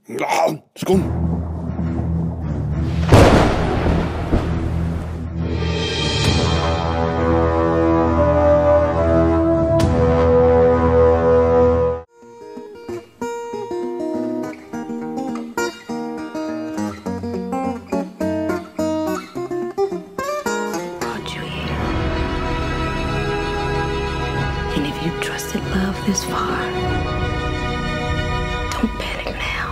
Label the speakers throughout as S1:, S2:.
S1: Skål!
S2: And if you trusted love this far, don't panic now.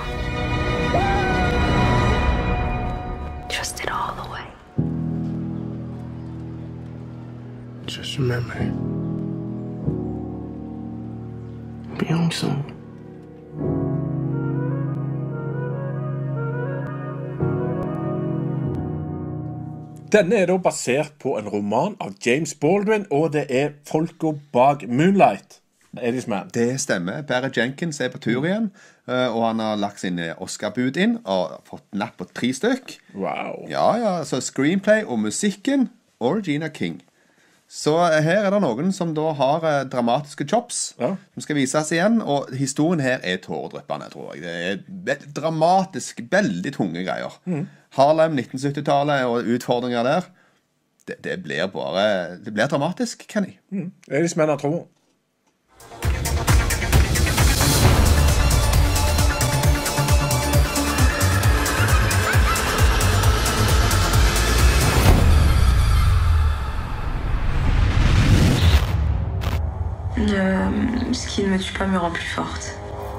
S2: Trust it all the way.
S1: Just remember, be home soon.
S3: Denne er da basert på en roman av James Baldwin, og det er folka bak Moonlight. Irishman.
S4: Det stemmer. Barry Jenkins er på tur igjen, og han har lagt sin Oscar-bud inn, og fått napp på 3 stykk.
S3: Wow.
S4: Ja, så screenplay og musikken, og Regina King. Så her er det noen som da har dramatiske chops, som skal vises igjen, og historien her er tåredryppende, tror jeg. Det er dramatisk, veldig tunge greier. Harlem, 1970-tallet og utfordringer der, det blir dramatisk, Kenny.
S3: Irishman, jeg tror.
S2: Ce qui ne me tue pas me rend plus forte.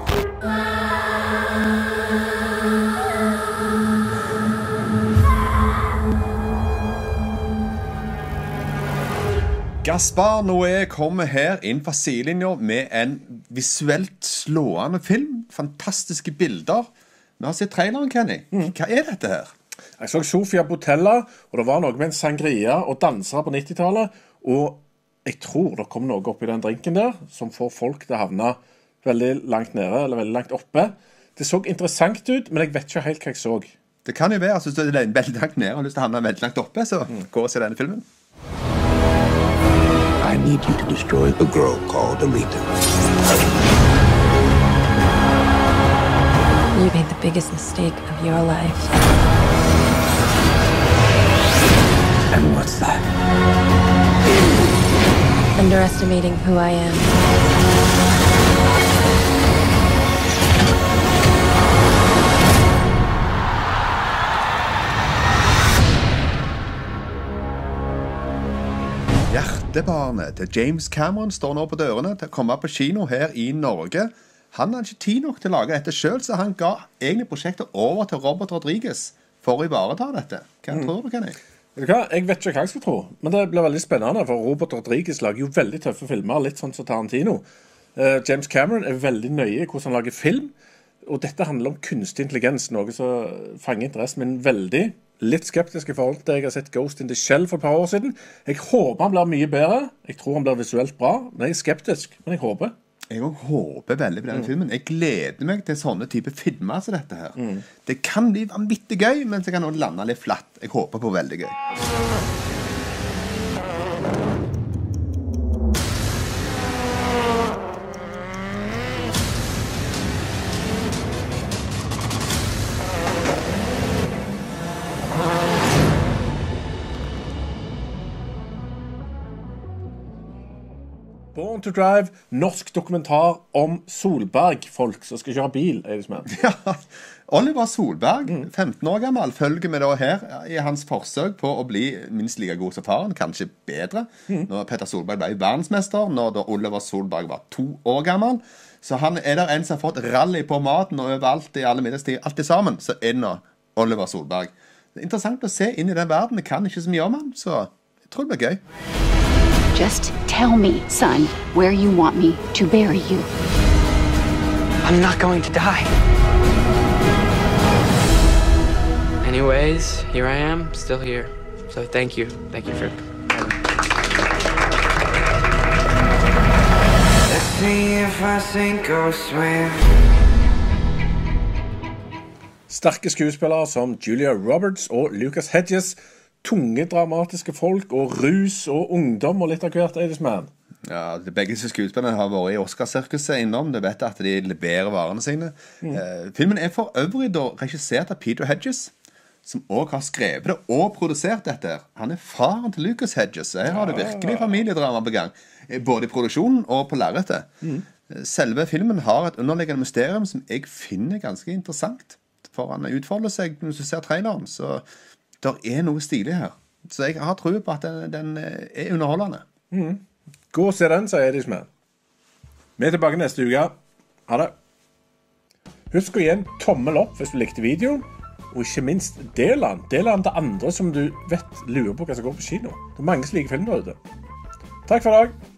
S4: Gaspar Noé kommer her inn fra sidelinjen med en visuelt slående film. Fantastiske bilder. Vi har sett traileren, Kenny. Hva er dette her?
S3: Jeg så Sofia Botella, og det var noe med en sangria og dansere på 90-tallet, og jeg tror det kom noe oppi den drinken der, som får folk til å havne veldig langt nede, eller veldig langt oppe. Det så interessant ut, men jeg vet ikke helt hva jeg så.
S4: Det kan jo være, altså, hvis du er veldig langt nede og har lyst til å havne veldig langt oppe, så gå og se denne filmen.
S1: I need you to destroy a girl called Alita.
S2: You made the biggest mistake of your life.
S1: And what's that?
S2: Underestimating who I am.
S4: Hjertebarnet til James Cameron står nå på dørene til å komme på kino her i Norge. Han hadde ikke tid nok til å lage dette selv, så han ga egentlig prosjektet over til Robert Rodriguez for å ivareta dette. Hva tror du, Kenny?
S3: Vet du hva? Jeg vet ikke hva jeg skal tro, men det blir veldig spennende, for Robert Rodriguez lager jo veldig tøffe filmer, litt sånn som Tarantino. James Cameron er veldig nøye i hvordan han lager film, og dette handler om kunstig intelligens, noe som fanger interessen min veldig. Litt skeptisk i forhold til jeg har sett Ghost in the Shell for et par år siden. Jeg håper han blir mye bedre. Jeg tror han blir visuelt bra. Men jeg er skeptisk, men jeg håper.
S4: Jeg håper veldig på denne filmen. Jeg gleder meg til sånne type filmer som dette her. Det kan bli vanvittig gøy, men så kan det lande litt flatt. Jeg håper på veldig gøy.
S3: Born to Drive, norsk dokumentar om Solberg-folk som skal kjøre bil, Irishman.
S4: Ja, Oliver Solberg, 15 år gammel, følger vi da her i hans forsøk på å bli minst like god som faren, kanskje bedre. Når Petter Solberg ble verdensmester, når da Oliver Solberg var 2 år gammel. Så han er der en som har fått rally på maten og overalt i alle middagstider, alt sammen, så er det nå Oliver Solberg. Det er interessant å se inn i den verden, jeg kan ikke så mye om han, så jeg tror det blir gøy.
S5: Just tell me, son, where you want me to bury you.
S6: I'm not going to die. Anyways, here I am, still here. So thank you. Thank you for coming.
S7: Let's see if I sink or swim.
S3: Sterke skuespillere som Julia Roberts og Lucas Hedges, tunge dramatiske folk og rus og ungdom og litt av hvert, Irishman.
S4: Ja, begge skuespillerne har vært i Oscar-sirkuset innom. Du vet at de leverer varene sine. Filmen er for øvrig da regissert av Peter Hedges, som også har skrevet det og produsert dette. Han er faren til Lucas Hedges, så her har du virkelig familiedrama på gang. Både i produksjonen og på lerretet. Selve filmen har et underliggende mysterium som jeg finner ganske interessant. For han utfolder seg, når du ser traileren, så det er noe stilig her. Så jeg har tro på at den er underholdende.
S3: Gå og se den, sier Edisman. Vi er tilbake neste uke. Ha det. Husk å gi en tommel opp hvis du likte videoen. Og ikke minst, del den til andre som du vet lurer på hva som går på kino. Det er mange slike filmer der ute. Takk for i dag.